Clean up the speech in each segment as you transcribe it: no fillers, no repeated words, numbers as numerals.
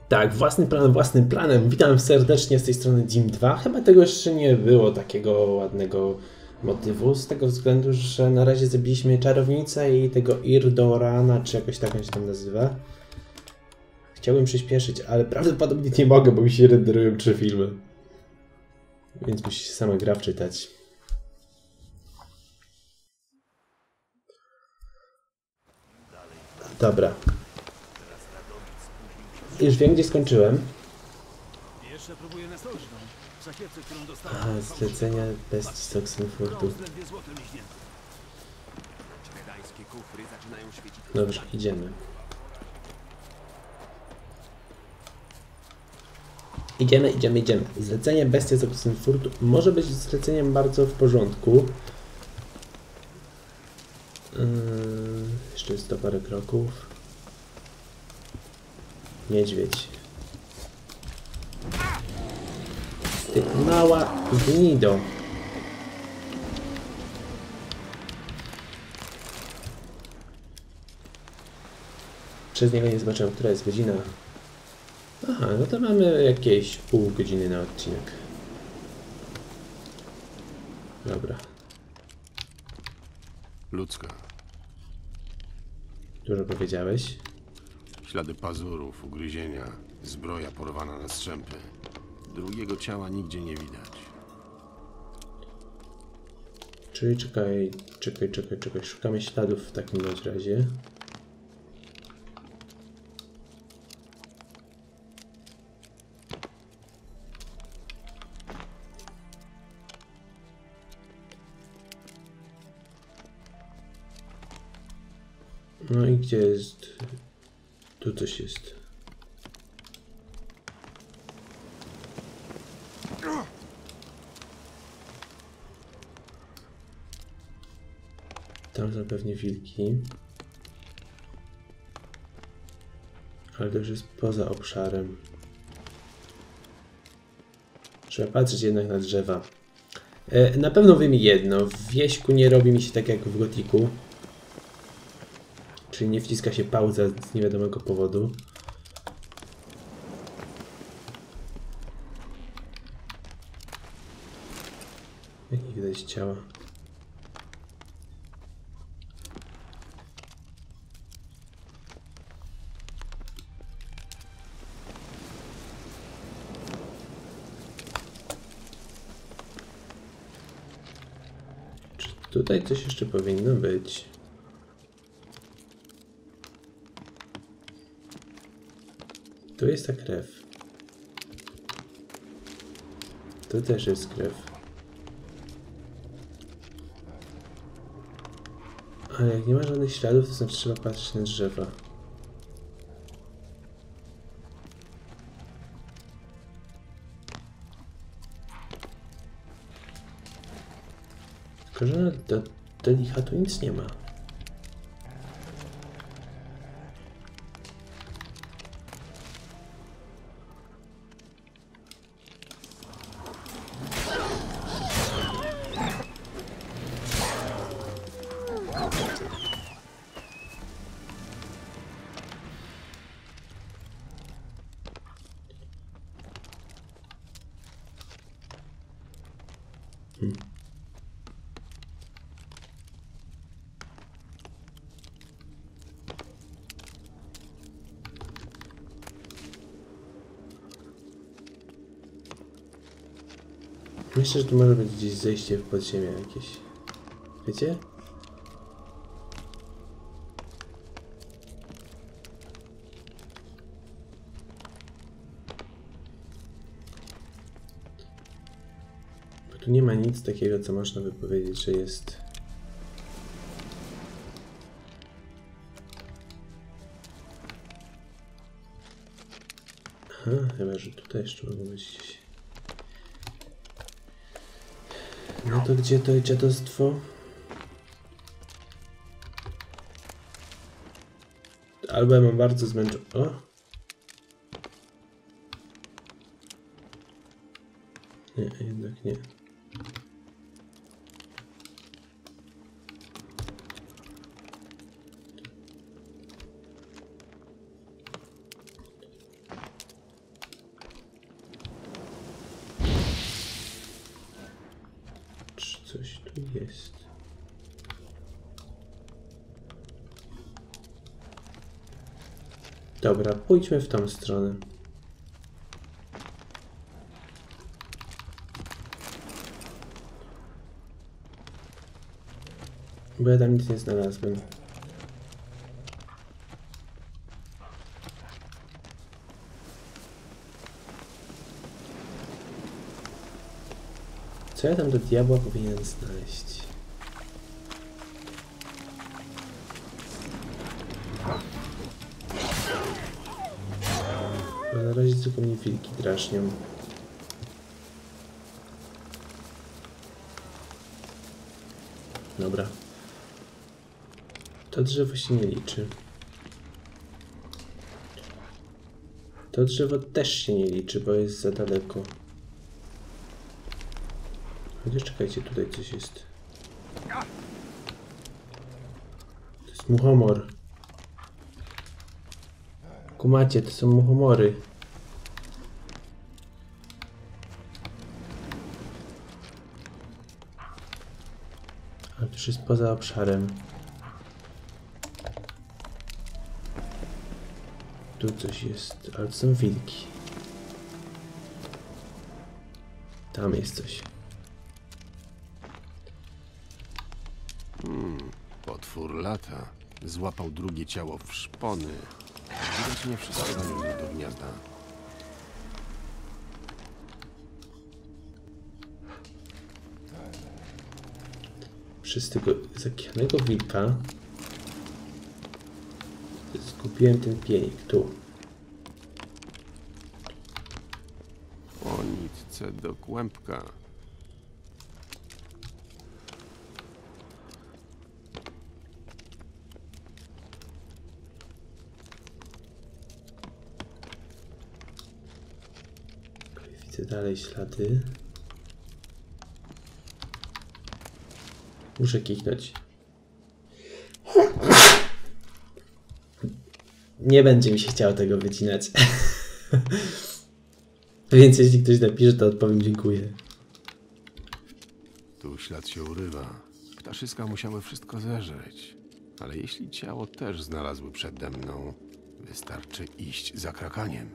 Tak, własnym planem. Witam serdecznie z tej strony Dim2. Chyba tego jeszcze nie było takiego ładnego motywu, z tego względu, że na razie zabiliśmy czarownicę i tego Irdorana, czy jakoś tak on się tam nazywa. Chciałbym przyspieszyć, ale prawdopodobnie nie mogę, bo mi się renderują 3 filmy. Więc musi się sama gra wczytać. Dobra. Już wiem, gdzie skończyłem. Jeszcze próbuję na stożną. W sakiewce, którą dostałem. Aha, zlecenia bestii z Oxenfurtu. Dobrze, idziemy. Idziemy. Zlecenie bestii z Oxenfurtu może być zleceniem bardzo w porządku. Jeszcze jest to parę kroków. Niedźwiedź. Ty mała gnido. Przez niego nie zobaczyłem, która jest godzina. Aha, no to mamy jakieś pół godziny na odcinek. Dobra. Ludzka. Dużo powiedziałeś. Ślady pazurów, ugryzienia, zbroja porwana na strzępy. Drugiego ciała nigdzie nie widać. Czyli czekaj. Szukamy śladów w takim bądź razie. No i gdzie jest? Tu coś jest. Tam są pewnie wilki. Ale to już jest poza obszarem. Trzeba patrzeć jednak na drzewa. Na pewno wiem jedno. W Wieśku nie robi mi się tak jak w Gotiku. Czyli nie wciska się pauza z niewiadomego powodu. Jak nie widać ciała. Czy tutaj coś jeszcze powinno być? Tu jest ta krew. Tu też jest krew. Ale jak nie ma żadnych śladów, to znaczy trzeba patrzeć na drzewa. Tylko, że do licha tu nic nie ma. Myślę, że tu może być gdzieś zejście w podziemie jakieś. Wiecie? Bo tu nie ma nic takiego, co można by powiedzieć, że jest. Aha, chyba, że tutaj jeszcze mogą być gdzieś. No to gdzie to dziadostwo? Albo ja mam bardzo zmęczony. O! Nie, jednak nie. tu jest? Dobra, pójdźmy w tą stronę. Bo ja tam nic nie znalazłem. Co ja tam do diabła powinienem znaleźć? Bo na razie tylko mnie wilki drażnią. Dobra. To drzewo się nie liczy. To drzewo też się nie liczy, bo jest za daleko. Chociaż czekajcie, tutaj coś jest. To jest muchomor. Kumacie, to są muchomory. Ale to już jest poza obszarem. Tu coś jest, ale to są wilki. Tam jest coś. Potwór lata. Złapał drugie ciało w szpony. Widać nie wszystko doniósł do gniazda. Przez tego zakichanego wilka zgubiłem ten pienik tu. O nitce do kłębka. Widzę dalej ślady. Muszę kichnąć. Nie będzie mi się chciało tego wycinać. Więc jeśli ktoś napisze, to odpowiem dziękuję. Tu ślad się urywa. Ptaszyska musiały wszystko zeżreć. Ale jeśli ciało też znalazły przede mną, wystarczy iść za krakaniem.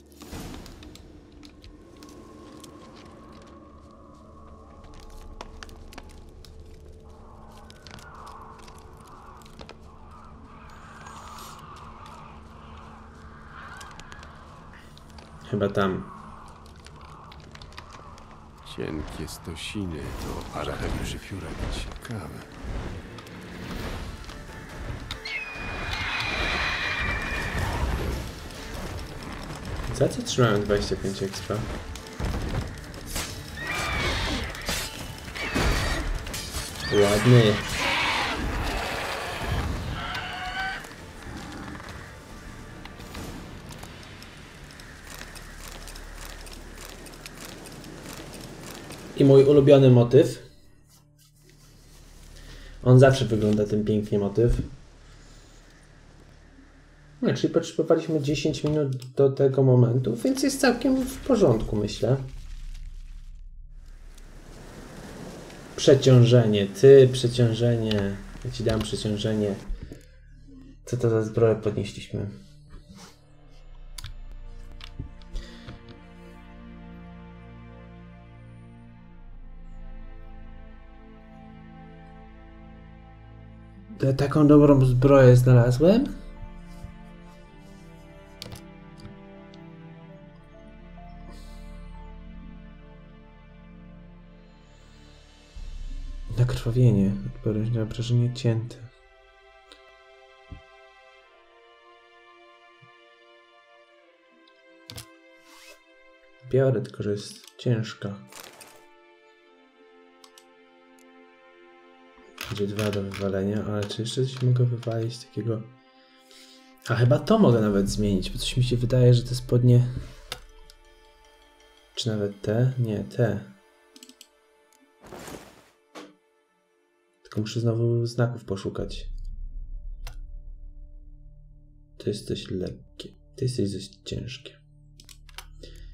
Chyba tam. Cienkie stosiny to archewi żywiórek. Ciekawe. Za co trzymałem 25 expa? Ładny. I mój ulubiony motyw. On zawsze wygląda ten pięknie motyw. No, czyli potrzebowaliśmy 10 minut do tego momentu, więc jest całkiem w porządku, myślę. Przeciążenie. Ty, przeciążenie. Ja ci dam przeciążenie. Co to za zbroję podnieśliśmy? Taką dobrą zbroję znalazłem? Nakrwawienie. Odporność na obrażenie cięte. Biorę, tylko że jest ciężka. Będzie 2 do wywalenia, ale czy jeszcze coś mogę wywalić takiego? A chyba to mogę nawet zmienić, bo coś mi się wydaje, że te spodnie... Czy nawet te? Nie, te. Tylko muszę znowu znaków poszukać. To jest coś lekkie. To jest coś ciężkie.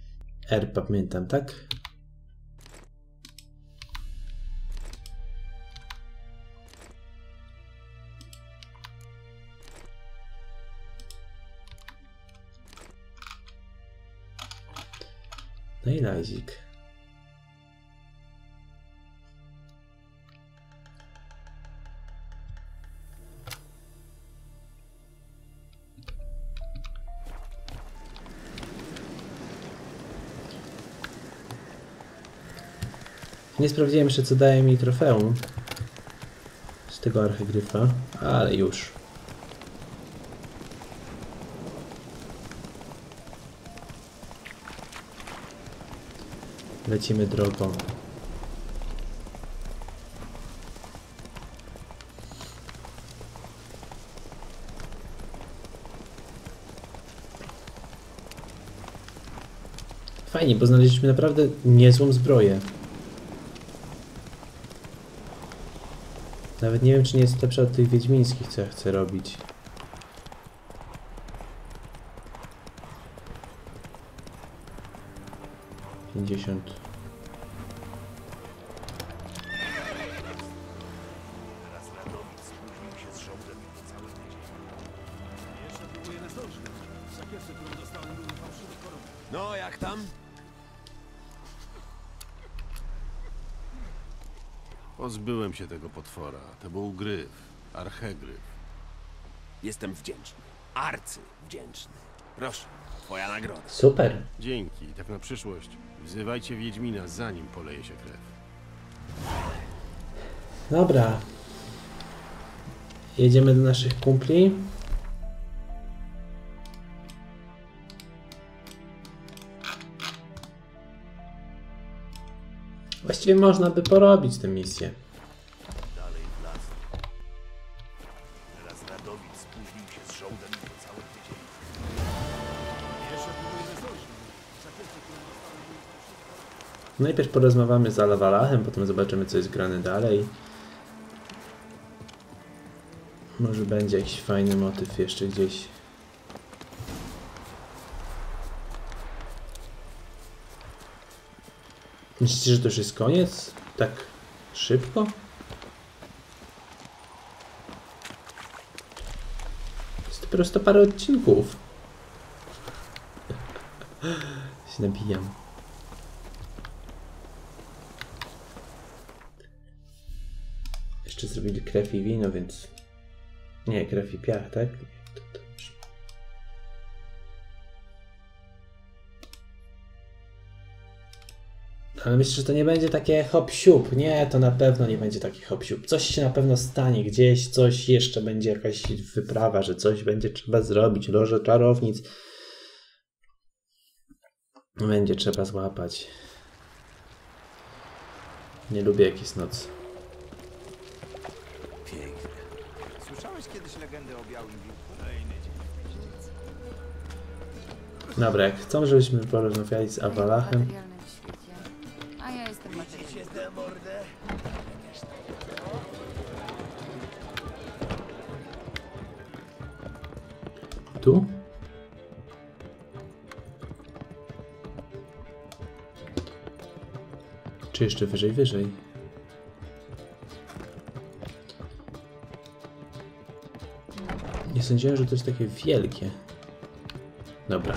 R pamiętam, tak? No i Lazik. Nie sprawdziłem jeszcze, co daje mi trofeum z tego archegryfa, ale już. Lecimy drogą. Fajnie, bo znaleźliśmy naprawdę niezłą zbroję. Nawet nie wiem, czy nie jest lepsza od tych wiedźmińskich, co ja chcę robić. $50. Jeszcze próbuję nastroić. W sakiewce, którą dostałem, były fałszywe korony. No, jak tam? Pozbyłem się tego potwora. To był gryf. Archegryf. Jestem wdzięczny. Arcywdzięczny. Proszę, twoja nagroda. Super. Dzięki. Tak na przyszłość. Wzywajcie Wiedźmina, zanim poleje się krew. Dobra. Jedziemy do naszych kumpli. Właściwie można by porobić tę misję. Dalej w las. Teraz Radowid spóźnił się z żołdem po cały tydzień. Jeszcze próbuję nastroić. W sakiewce, którą dostałem, były fałszywe korony. Najpierw porozmawiamy z Alawalachem, potem zobaczymy, co jest grane dalej. Może będzie jakiś fajny motyw jeszcze gdzieś. Myślicie, że to już jest koniec? Tak szybko? Jest to po prostu parę odcinków. Się nabijam. Jeszcze zrobili krew i wino, więc... Nie, krew i piach, tak? Dobrze. Ale myślę, że to nie będzie takie hop-siup. Nie, to na pewno nie będzie taki hop-siup. Coś się na pewno stanie gdzieś, coś jeszcze będzie jakaś wyprawa, że coś będzie trzeba zrobić. Loże czarownic. Będzie trzeba złapać. Nie lubię jak jest noc. Pięknie. Słyszałeś kiedyś legendę o Białym Wilku? Dobra, jak chcą, żebyśmy porozmawiali z Awalachem. materialnym świecie. A ja jestem materialnym. Widzicie tę mordę? Tu? Czy jeszcze wyżej, wyżej? Nie sądziłem, że to jest takie wielkie. Dobra.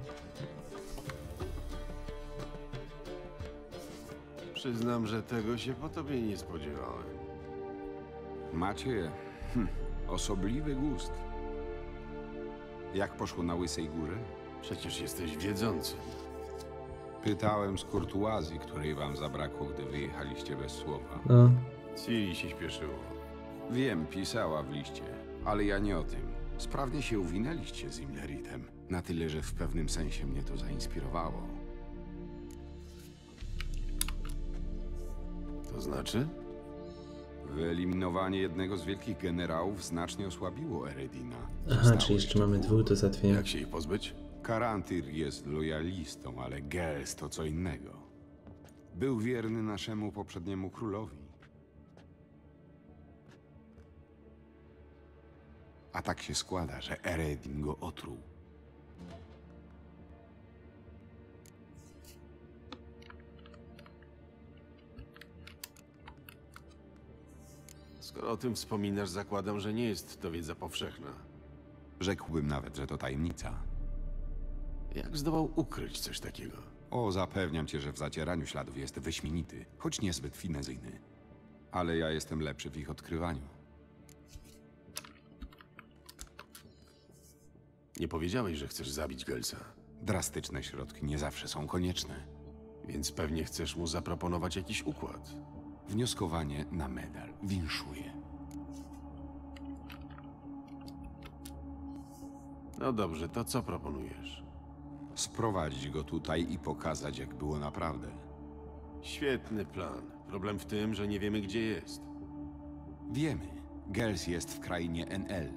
Przyznam, że tego się po tobie nie spodziewałem. Macie osobliwy gust. Jak poszło na Łysej Górze? Przecież jesteś wiedzącym. Pytałem z kurtuazji, której wam zabrakło, gdy wyjechaliście bez słowa. No. Ciri się śpieszyło. Wiem, pisała w liście, ale ja nie o tym. Sprawnie się uwinęliście z Imleritem. Na tyle, że w pewnym sensie mnie to zainspirowało. To znaczy? Wyeliminowanie jednego z wielkich generałów znacznie osłabiło Eredina. Aha, Zostało czyli jeszcze mamy dwóch do załatwienia. Jak się ich pozbyć? Karantyr jest lojalistą, ale Gels to co innego. Był wierny naszemu poprzedniemu królowi. A tak się składa, że Eredin go otruł. Skoro o tym wspominasz, zakładam, że nie jest to wiedza powszechna. Rzekłbym nawet, że to tajemnica. Jak zdołał ukryć coś takiego? O, zapewniam cię, że w zacieraniu śladów jest wyśmienity, choć niezbyt finezyjny. Ale ja jestem lepszy w ich odkrywaniu. Nie powiedziałeś, że chcesz zabić Gelsa, Drastyczne środki nie zawsze są konieczne. więc pewnie chcesz mu zaproponować jakiś układ. Wnioskowanie na medal. Winszuję. No dobrze, to co proponujesz? Sprowadzić go tutaj i pokazać, jak było naprawdę. Świetny plan. Problem w tym, że nie wiemy, gdzie jest. Wiemy. Gels jest w krainie NL.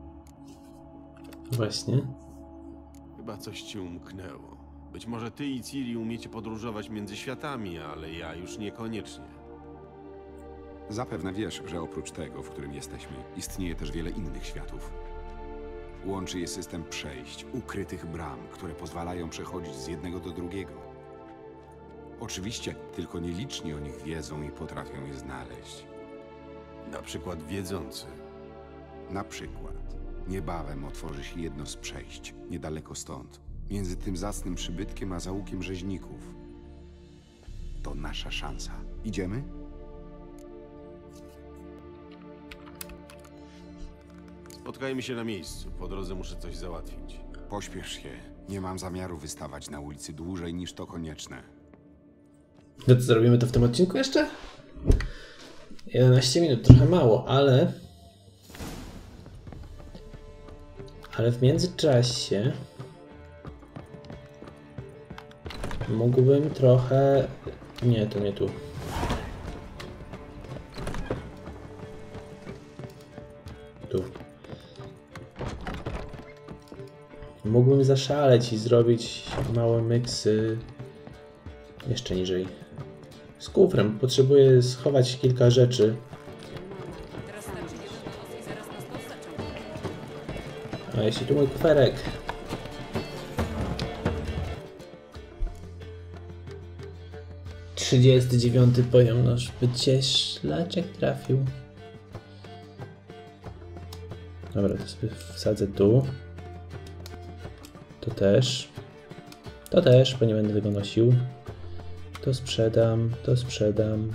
Właśnie. Chyba coś ci umknęło. Być może ty i Ciri umiecie podróżować między światami, ale ja już niekoniecznie. Zapewne wiesz, że oprócz tego, w którym jesteśmy, istnieje też wiele innych światów. Łączy je system przejść, ukrytych bram, które pozwalają przechodzić z jednego do drugiego. Oczywiście, tylko nieliczni o nich wiedzą i potrafią je znaleźć. Na przykład wiedzący. Na przykład, niebawem otworzy się jedno z przejść, niedaleko stąd, między tym zacnym przybytkiem a załukiem rzeźników. To nasza szansa. Idziemy? Spotkajmy się na miejscu. Po drodze muszę coś załatwić. Pośpiesz się. Nie mam zamiaru wystawać na ulicy dłużej niż to konieczne. No to zrobimy to w tym odcinku jeszcze? 11 minut, trochę mało, ale... Ale w międzyczasie... Mógłbym trochę... Nie, to nie tu. Tu. Mógłbym zaszaleć i zrobić małe miksy jeszcze niżej. Z kufrem. Potrzebuję schować kilka rzeczy. A jeśli tu mój kuferek? Dziewiąty poziom, no żeby cię szlaczek trafił. Dobra, to sobie wsadzę tu. To też. To też, bo nie będę tego nosił. To sprzedam, to sprzedam.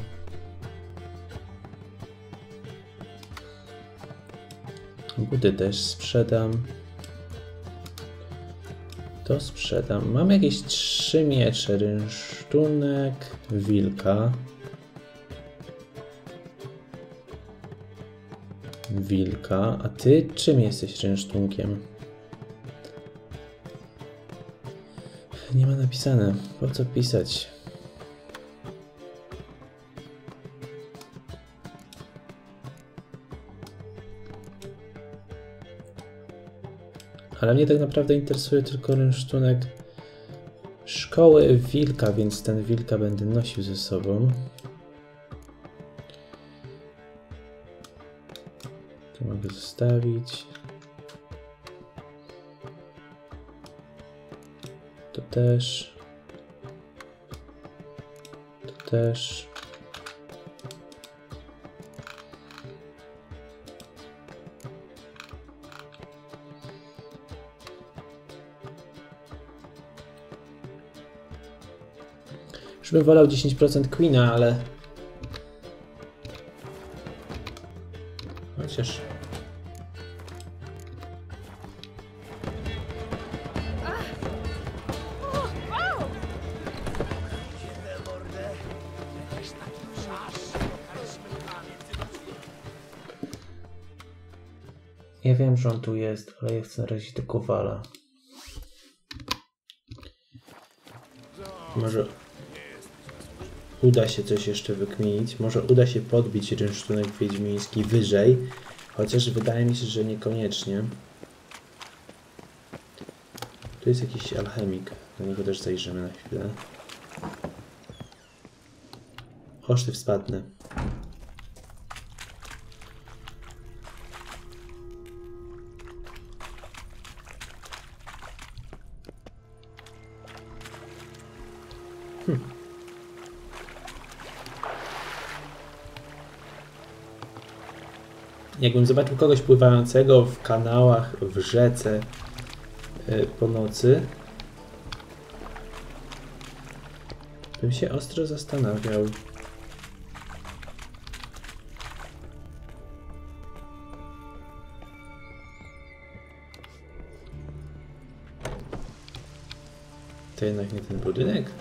Buty też sprzedam. To sprzedam. Mam jakieś 3 miecze. Rynsztunek wilka. Wilka. A ty czym jesteś rynsztunkiem? Nie ma napisane. Po co pisać? Ale mnie tak naprawdę interesuje tylko rynsztunek szkoły wilka, więc ten wilka będę nosił ze sobą. Tu mogę zostawić. To też. To też. Już bym wolał 10% Queena, ale... Chociaż... Ja wiem, że on tu jest, ale ja chcę narazić do Kowala. Może uda się coś jeszcze wykminić. Może uda się podbić rynsztunek wiedźmiński wyżej. Chociaż wydaje mi się, że niekoniecznie. Tu jest jakiś alchemik. Do niego też zajrzymy na chwilę. Osztyw spadnę. Jakbym zobaczył kogoś pływającego w kanałach, w rzece po nocy, Bym się ostro zastanawiał. To jednak nie ten budynek?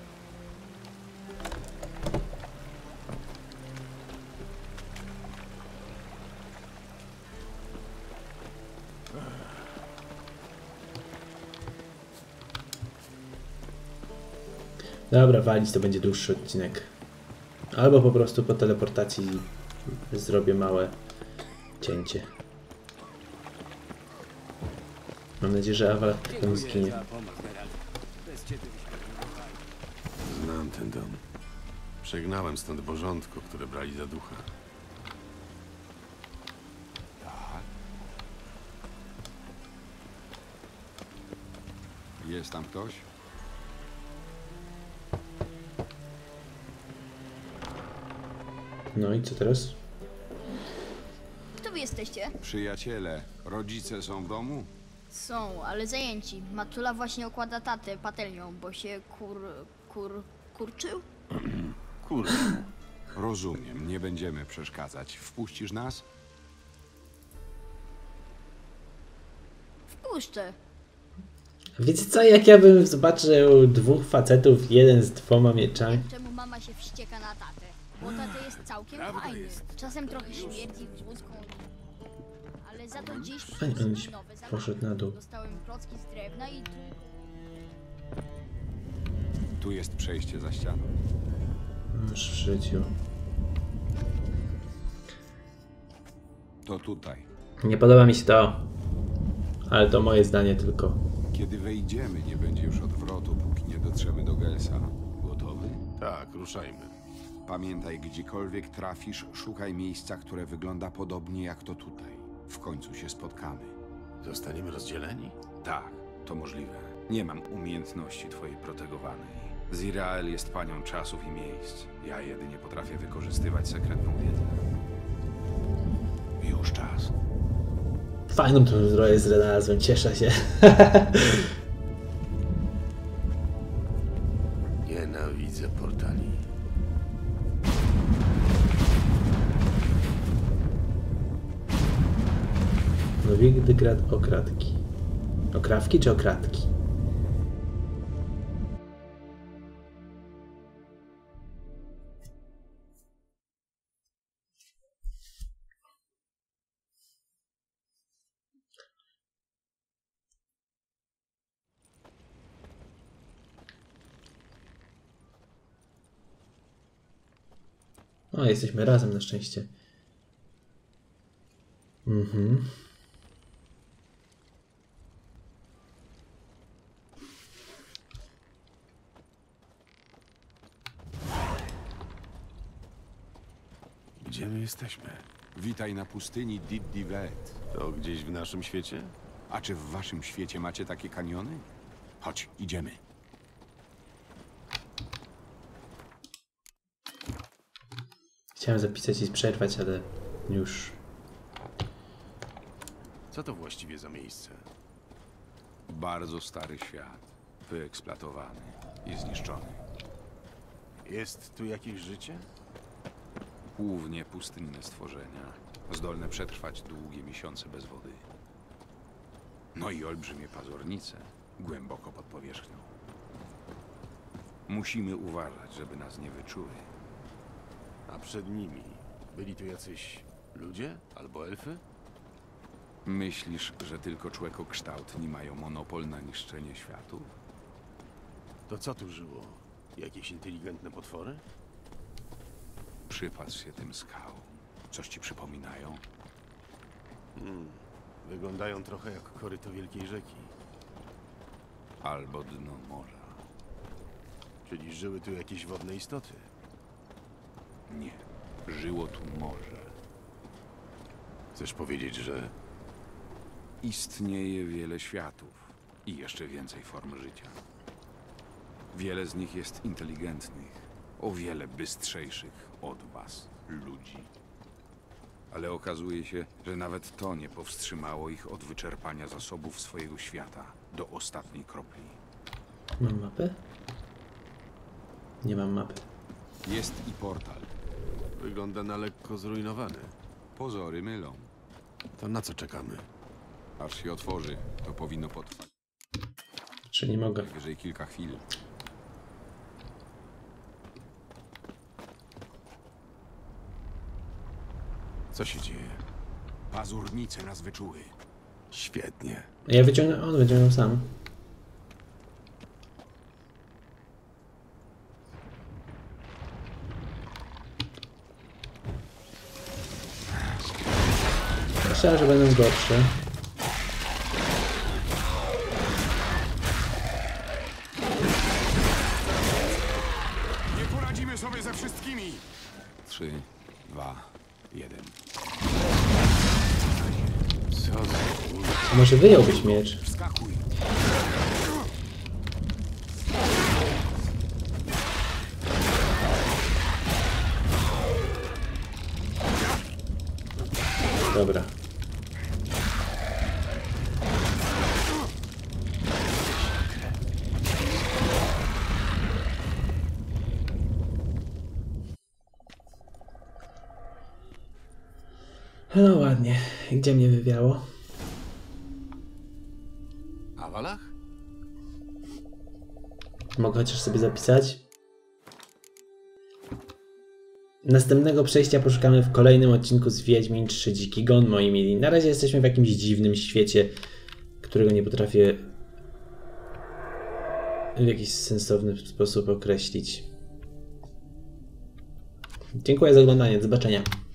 Dobra, walić, to będzie dłuższy odcinek. Albo po prostu po teleportacji zrobię małe cięcie. Mam nadzieję, że Awal tylko nie zginie. Znam ten dom. Przegnałem stąd bożątko, które brali za ducha. Tak. Jest tam ktoś? No i co teraz? Kto wy jesteście? Przyjaciele, rodzice są w domu? Są, ale zajęci. Matula właśnie okłada tatę patelnią, bo się kurczył? Kurde. Rozumiem, nie będziemy przeszkadzać. Wpuścisz nas? Wpuszczę. Wiecie co, jak ja bym zobaczył dwóch facetów, jeden z 2 mieczami. Czemu mama się wścieka na tatę? Bo tata jest całkiem fajny. Czasem trochę śmierdzi wódką. Ale za to dziś Fajnie, on gdzieś nowe zabawki. poszedł na dół. Dostałem klocki z drewna i Tu jest przejście za ścianą. Już w życiu. To tutaj. Nie podoba mi się to. Ale to moje zdanie tylko. Kiedy wejdziemy, nie będzie już odwrotu, póki nie dotrzemy do Gelsa. Gotowy? Tak, ruszajmy. Pamiętaj, gdziekolwiek trafisz, szukaj miejsca, które wygląda podobnie jak to tutaj. W końcu się spotkamy. Zostaniemy rozdzieleni? Tak, to możliwe. Nie mam umiejętności twojej protegowanej. Zirael jest panią czasów i miejsc. Ja jedynie potrafię wykorzystywać sekretną wiedzę. Już czas. Fajną tą zbroję znalazłem, cieszę się. Nienawidzę portali. Nowigrad okradki. Okrawki czy okradki? O, jesteśmy razem na szczęście. Mhm. Gdzie my jesteśmy? Witaj na pustyni Did-Divet. To gdzieś w naszym świecie? A czy w waszym świecie macie takie kaniony? Chodź, idziemy. Chciałem zapisać i przerwać, ale już. Co to właściwie za miejsce? Bardzo stary świat. Wyeksploatowany i zniszczony. Jest tu jakieś życie? Głównie pustynne stworzenia, zdolne przetrwać długie miesiące bez wody. No i olbrzymie pazurnice, głęboko pod powierzchnią. Musimy uważać, żeby nas nie wyczuły. A przed nimi byli tu jacyś ludzie albo elfy? Myślisz, że tylko człekokształtni mają monopol na niszczenie światów? To co tu żyło? Jakieś inteligentne potwory? Przypatrz się tym skałom. Coś ci przypominają? Wyglądają trochę jak koryto wielkiej rzeki. Albo dno morza. Czyli żyły tu jakieś wodne istoty. Nie. Żyło tu morze. Chcesz powiedzieć, że Istnieje wiele światów i jeszcze więcej form życia. Wiele z nich jest inteligentnych, o wiele bystrzejszych od was, ludzi. Ale okazuje się, że nawet to nie powstrzymało ich od wyczerpania zasobów swojego świata do ostatniej kropli. Mam mapę? Nie mam mapy. Jest i portal. Wygląda na lekko zrujnowany. Pozory mylą. To na co czekamy? Aż się otworzy, to powinno potrwać. Czy nie mogę? Najwyżej kilka chwil. Co się dzieje? Pazurnice nas wyczuły. Świetnie. Ja wyciągnę, on wyciągnął sam. Myślałem, że będą gorsze. Nie poradzimy sobie ze wszystkimi! 3, 2, 1. Co za... A może wyjąłbyś miecz? Wskakuj! Dobra. No ładnie. Gdzie mnie wywiało? Awalach? Mogę chociaż sobie zapisać? Następnego przejścia poszukamy w kolejnym odcinku z Wiedźmin 3 Dziki Gon, moi mili. Na razie jesteśmy w jakimś dziwnym świecie, którego nie potrafię w jakiś sensowny sposób określić. Dziękuję za oglądanie. Do zobaczenia.